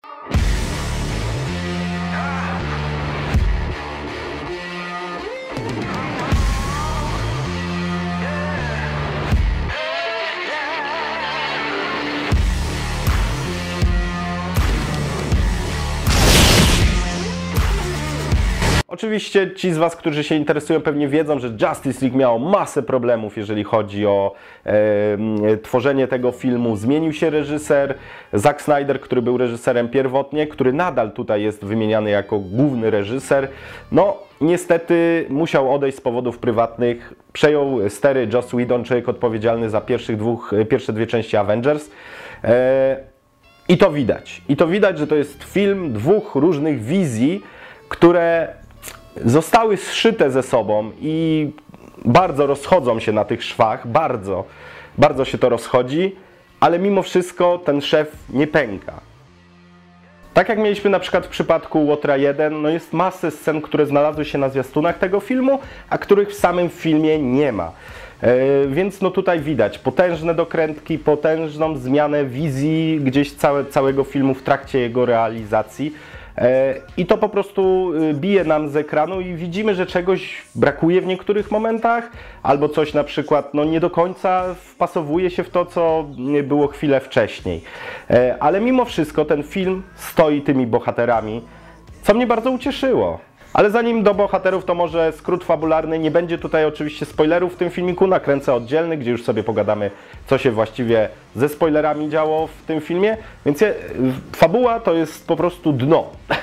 Oczywiście ci z Was, którzy się interesują, pewnie wiedzą, że Justice League miało masę problemów, jeżeli chodzi o tworzenie tego filmu. Zmienił się reżyser, Zack Snyder, który był reżyserem pierwotnie, który nadal tutaj jest wymieniany jako główny reżyser. No, niestety musiał odejść z powodów prywatnych. Przejął stery Joss Whedon, człowiek odpowiedzialny za pierwsze dwie części Avengers. I to widać. I to widać, że to jest film dwóch różnych wizji, które zostały zszyte ze sobą i bardzo rozchodzą się na tych szwach, bardzo się to rozchodzi, ale mimo wszystko ten szef nie pęka. Tak jak mieliśmy na przykład w przypadku Łotra 1, no jest masę scen, które znalazły się na zwiastunach tego filmu, a których w samym filmie nie ma. Więc no tutaj widać potężne dokrętki, potężną zmianę wizji gdzieś całego filmu w trakcie jego realizacji. I to po prostu bije nam z ekranu i widzimy, że czegoś brakuje w niektórych momentach, albo coś na przykład no, nie do końca wpasowuje się w to, co było chwilę wcześniej. Ale mimo wszystko ten film stoi tymi bohaterami, co mnie bardzo ucieszyło. Ale zanim do bohaterów, to może skrót fabularny. Nie będzie tutaj oczywiście spoilerów w tym filmiku, nakręcę oddzielny, gdzie już sobie pogadamy, co się właściwie ze spoilerami działo w tym filmie. Więc fabuła to jest po prostu dno.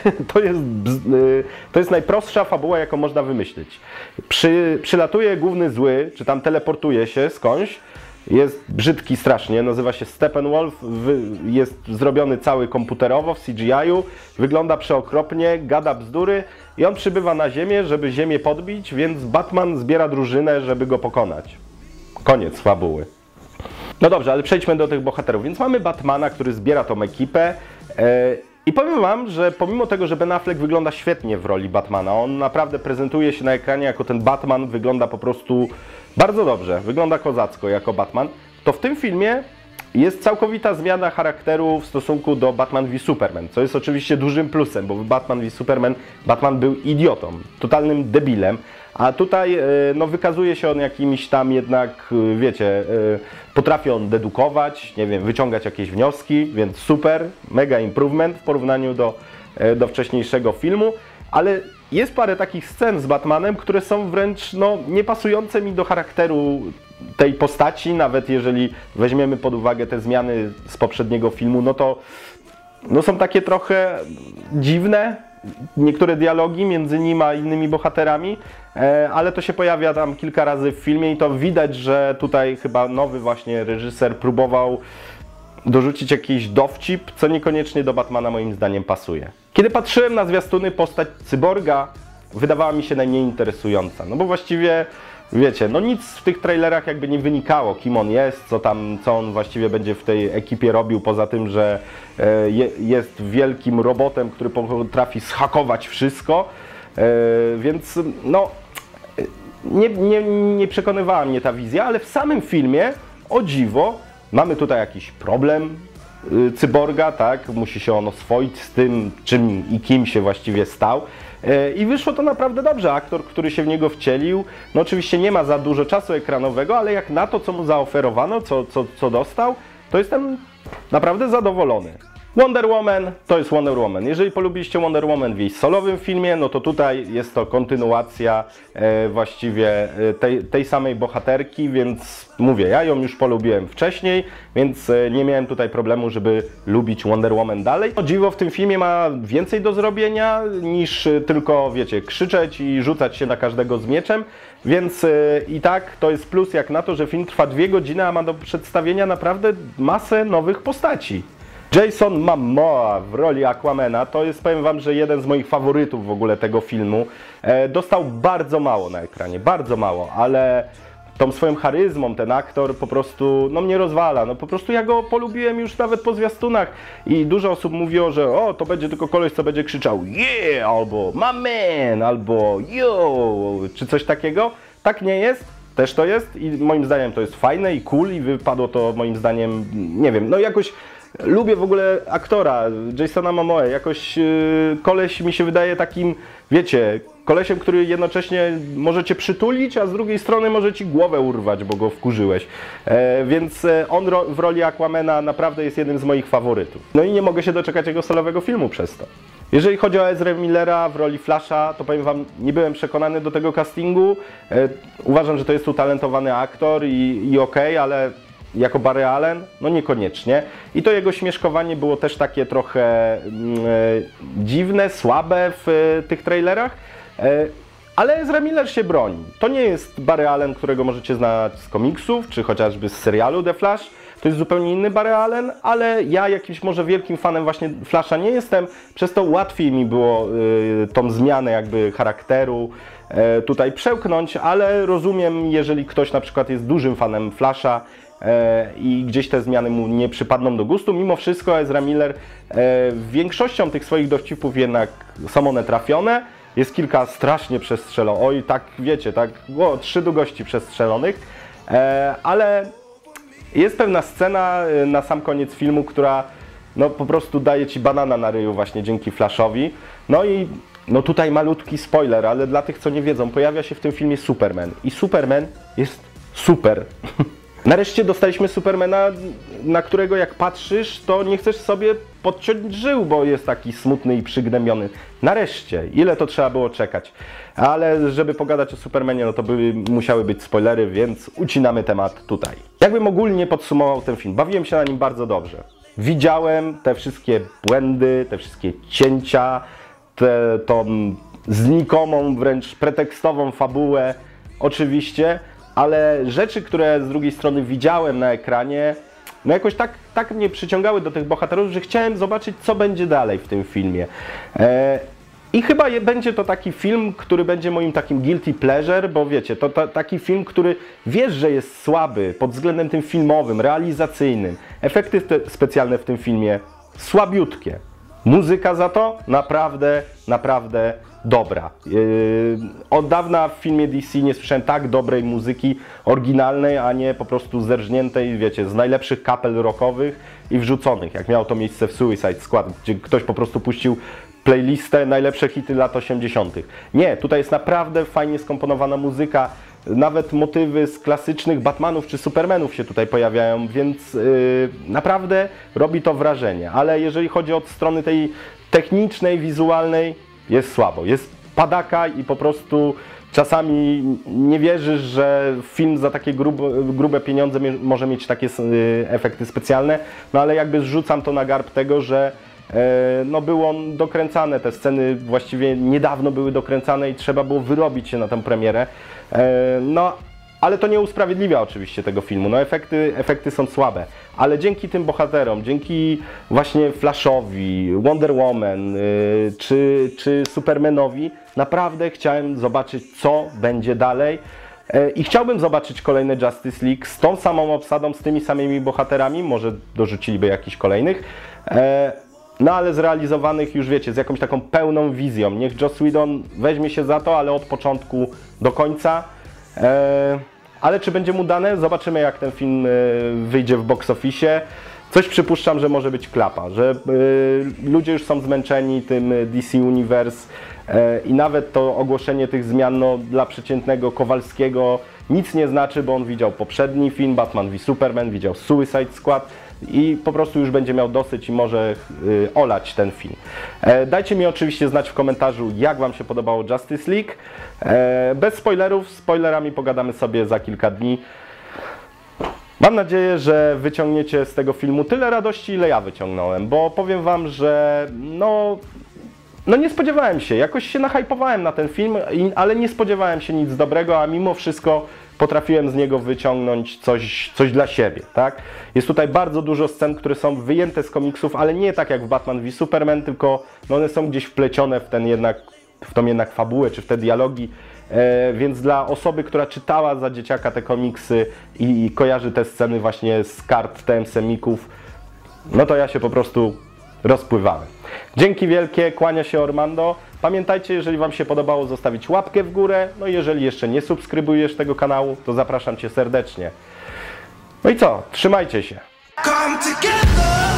To jest najprostsza fabuła, jaką można wymyślić. Przylatuje główny zły, czy tam teleportuje się skądś. Jest brzydki strasznie, nazywa się Steppenwolf, jest zrobiony cały komputerowo w CGI-u, wygląda przeokropnie, gada bzdury i on przybywa na Ziemię, żeby Ziemię podbić, więc Batman zbiera drużynę, żeby go pokonać. Koniec fabuły. No dobrze, ale przejdźmy do tych bohaterów. Więc mamy Batmana, który zbiera tą ekipę i powiem Wam, że pomimo tego, że Ben Affleck wygląda świetnie w roli Batmana, on naprawdę prezentuje się na ekranie jako ten Batman, wygląda po prostu bardzo dobrze, wygląda kozacko jako Batman, to w tym filmie jest całkowita zmiana charakteru w stosunku do Batman v Superman, co jest oczywiście dużym plusem, bo w Batman v Superman Batman był idiotą, totalnym debilem, a tutaj no, wykazuje się on jakimiś tam jednak, wiecie, potrafi on dedukować, nie wiem, wyciągać jakieś wnioski, więc super, mega improvement w porównaniu do wcześniejszego filmu, ale jest parę takich scen z Batmanem, które są wręcz no, niepasujące mi do charakteru tej postaci, nawet jeżeli weźmiemy pod uwagę te zmiany z poprzedniego filmu, no to no, są takie trochę dziwne, niektóre dialogi między nim a innymi bohaterami, ale to się pojawia tam kilka razy w filmie i to widać, że tutaj chyba nowy właśnie reżyser próbował dorzucić jakiś dowcip, co niekoniecznie do Batmana moim zdaniem pasuje. Kiedy patrzyłem na zwiastuny, postać Cyborga wydawała mi się najmniej interesująca, no bo właściwie, wiecie, no nic w tych trailerach jakby nie wynikało, kim on jest, co on właściwie będzie w tej ekipie robił, poza tym, że jest wielkim robotem, który potrafi zhakować wszystko, więc no nie przekonywała mnie ta wizja, ale w samym filmie, o dziwo, mamy tutaj jakiś problem Cyborga, tak? Musi się on oswoić z tym, czym i kim się właściwie stał. I wyszło to naprawdę dobrze. Aktor, który się w niego wcielił, no oczywiście nie ma za dużo czasu ekranowego, ale jak na to, co mu zaoferowano, co dostał, to jestem naprawdę zadowolony. Wonder Woman to jest Wonder Woman. Jeżeli polubiliście Wonder Woman w jej solowym filmie, no to tutaj jest to kontynuacja właściwie tej samej bohaterki, więc mówię, ja ją już polubiłem wcześniej, więc nie miałem tutaj problemu, żeby lubić Wonder Woman dalej. O dziwo, w tym filmie ma więcej do zrobienia niż tylko, wiecie, krzyczeć i rzucać się na każdego z mieczem, więc i tak to jest plus jak na to, że film trwa 2 godziny, a ma do przedstawienia naprawdę masę nowych postaci. Jason Momoa w roli Aquamana to jest, powiem Wam, że jeden z moich faworytów w ogóle tego filmu. Dostał bardzo mało na ekranie, bardzo mało, ale tą swoją charyzmą ten aktor po prostu no, mnie rozwala. No, po prostu ja go polubiłem już nawet po zwiastunach i dużo osób mówiło, że o, to będzie tylko koleś, co będzie krzyczał yeah, albo my man, albo yo, czy coś takiego. Tak nie jest. Też to jest i moim zdaniem to jest fajne i cool i wypadło to moim zdaniem, nie wiem, no jakoś Lubię w ogóle aktora, Jasona Momoa, jakoś koleś mi się wydaje takim, wiecie, kolesiem, który jednocześnie może cię przytulić, a z drugiej strony może ci głowę urwać, bo go wkurzyłeś. Więc on w roli Aquamana naprawdę jest jednym z moich faworytów. No i nie mogę się doczekać jego solowego filmu przez to. Jeżeli chodzi o Ezrę Millera w roli Flasha, to powiem wam, nie byłem przekonany do tego castingu. Uważam, że to jest utalentowany aktor i okej, ale jako Barry Allen, no niekoniecznie. I to jego śmieszkowanie było też takie trochę dziwne, słabe w tych trailerach. Ale Ezra Miller się broni. To nie jest Barry Allen, którego możecie znać z komiksów, czy chociażby z serialu The Flash. To jest zupełnie inny Barry Allen, ale ja jakimś może wielkim fanem właśnie Flasha nie jestem. Przez to łatwiej mi było tą zmianę jakby charakteru tutaj przełknąć, ale rozumiem, jeżeli ktoś na przykład jest dużym fanem Flasha i gdzieś te zmiany mu nie przypadną do gustu. Mimo wszystko Ezra Miller większością tych swoich dowcipów jednak są one trafione. Jest kilka strasznie przestrzelonych, oj tak wiecie, tak, 3 długości przestrzelonych, ale jest pewna scena na sam koniec filmu, która no po prostu daje ci banana na ryju właśnie dzięki Flashowi. No i no tutaj malutki spoiler, ale dla tych co nie wiedzą, pojawia się w tym filmie Superman i Superman jest super. Nareszcie dostaliśmy Supermana, na którego jak patrzysz, to nie chcesz sobie podciąć żył, bo jest taki smutny i przygnębiony. Nareszcie, ile to trzeba było czekać. Ale żeby pogadać o Supermanie, no to musiały być spoilery, więc ucinamy temat tutaj. Jakbym ogólnie podsumował ten film, bawiłem się na nim bardzo dobrze. Widziałem te wszystkie błędy, te wszystkie cięcia, tą znikomą, wręcz pretekstową fabułę, oczywiście, ale rzeczy, które z drugiej strony widziałem na ekranie, no jakoś tak mnie przyciągały do tych bohaterów, że chciałem zobaczyć, co będzie dalej w tym filmie. I chyba będzie to taki film, który będzie moim takim guilty pleasure, bo wiecie, to taki film, który wiesz, że jest słaby pod względem tym filmowym, realizacyjnym. Efekty specjalne w tym filmie słabiutkie. Muzyka za to naprawdę, naprawdę dobra. Od dawna w filmie DC nie słyszałem tak dobrej muzyki oryginalnej, a nie po prostu zerżniętej, wiecie, z najlepszych kapel rockowych i wrzuconych, jak miało to miejsce w Suicide Squad, gdzie ktoś po prostu puścił playlistę najlepsze hity lat 80. Nie, tutaj jest naprawdę fajnie skomponowana muzyka, nawet motywy z klasycznych Batmanów czy Supermanów się tutaj pojawiają, więc naprawdę robi to wrażenie, ale jeżeli chodzi od strony tej technicznej, wizualnej, jest słabo, jest padaka i po prostu czasami nie wierzysz, że film za takie grube pieniądze może mieć takie efekty specjalne, no ale jakby zrzucam to na garb tego, że no było dokręcane, te sceny właściwie niedawno były dokręcane i trzeba było wyrobić się na tę premierę, no ale to nie usprawiedliwia oczywiście tego filmu, no efekty są słabe, ale dzięki tym bohaterom, dzięki właśnie Flashowi, Wonder Woman czy Supermanowi naprawdę chciałem zobaczyć, co będzie dalej i chciałbym zobaczyć kolejne Justice League z tą samą obsadą, z tymi samymi bohaterami, może dorzuciliby jakichś kolejnych, no ale zrealizowanych już wiecie, z jakąś taką pełną wizją. Niech Joss Whedon weźmie się za to, ale od początku do końca. Ale czy będzie mu dane? Zobaczymy, jak ten film wyjdzie w box office. Coś przypuszczam, że może być klapa, że ludzie już są zmęczeni tym DC Universe i nawet to ogłoszenie tych zmian no, dla przeciętnego Kowalskiego nic nie znaczy, bo on widział poprzedni film Batman v Superman, widział Suicide Squad i po prostu już będzie miał dosyć i może olać ten film. Dajcie mi oczywiście znać w komentarzu, jak Wam się podobało Justice League. Bez spoilerów, spoilerami pogadamy sobie za kilka dni. Mam nadzieję, że wyciągniecie z tego filmu tyle radości, ile ja wyciągnąłem, bo powiem Wam, że no nie spodziewałem się, jakoś się nahypowałem na ten film, ale nie spodziewałem się nic dobrego, a mimo wszystko potrafiłem z niego wyciągnąć coś dla siebie, tak? Jest tutaj bardzo dużo scen, które są wyjęte z komiksów, ale nie tak jak w Batman v Superman, tylko no one są gdzieś wplecione w tą jednak fabułę, czy w te dialogi, więc dla osoby, która czytała za dzieciaka te komiksy i kojarzy te sceny właśnie z kart TM-semików, no to ja się po prostu rozpływałem. Dzięki wielkie, kłania się Ormando. Pamiętajcie, jeżeli Wam się podobało, zostawić łapkę w górę. No i jeżeli jeszcze nie subskrybujesz tego kanału, to zapraszam Cię serdecznie. No i co? Trzymajcie się.